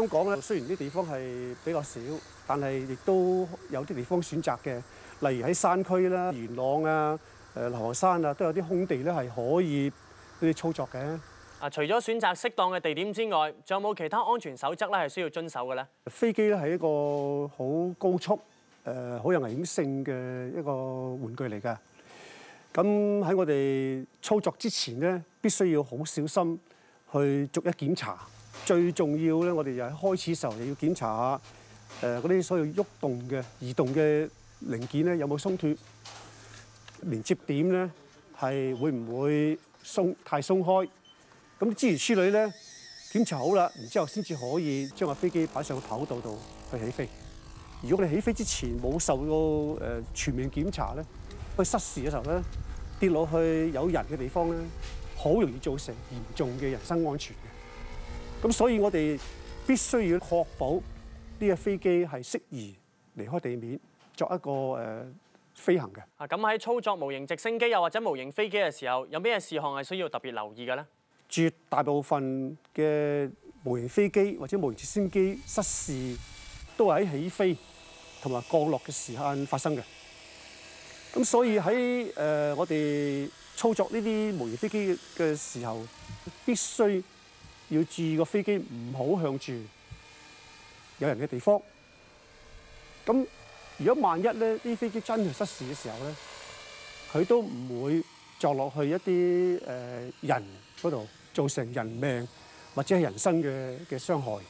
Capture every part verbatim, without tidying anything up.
港咧，雖然啲地方係比較少，但係亦都有啲地方選擇嘅，例如喺山區啦、元朗啊、誒流浮山啊，都有啲空地咧係可以俾你操作嘅。 啊，除咗選擇適當嘅地點之外，仲有冇其他安全守則咧係需要遵守嘅咧？ 飛機咧係一個好高速、誒好有危險性嘅一個玩具嚟㗎。咁喺我哋操作之前咧，必須要好小心去逐一檢查。最重要咧，我哋就喺開始時候就要檢查下誒嗰啲所有喐動嘅移動嘅零件咧有冇鬆脱，連接點咧係會唔會鬆太鬆開。咁諸如此類咧，檢查好啦，然之後先至可以將個飛機擺上跑道度去起飛。如果你起飛之前冇受到誒全面檢查咧，去失事嘅時候咧，跌落去有人嘅地方咧，好容易造成嚴重嘅人身安全嘅。咁所以我哋必須要確保呢個飛機係適宜離開地面，作一個誒、呃、飛行嘅。 啊，咁喺操作模型直升機又或者模型飛機嘅時候，有咩事項係需要特別留意嘅咧？ 絕大部分嘅模型飛機或者模型直升機失事，都係喺起飛同埋降落嘅時間發生嘅。咁所以喺誒、呃、我哋操作呢啲模型飛機嘅時候，必須要注意個飛機唔好向住有人嘅地方。咁如果萬一咧啲飛機真係失事嘅時候咧，佢都唔會撞落去一啲誒、呃、人嗰度，造成人命或者係人身嘅嘅傷害。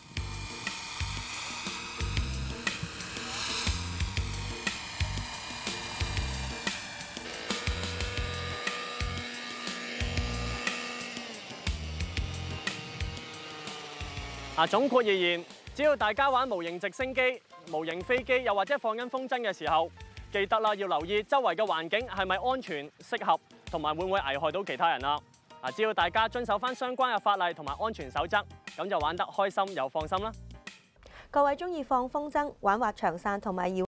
啊，總括而言，只要大家玩模型直升機、模型飛機，又或者放緊風箏嘅時候，記得啦，要留意周圍嘅環境係咪安全、適合，同埋會唔會危害到其他人啦。啊，只要大家遵守翻相關嘅法例同埋安全守則，咁就玩得開心又放心啦。 各位中意放風箏、玩滑翔傘同埋搖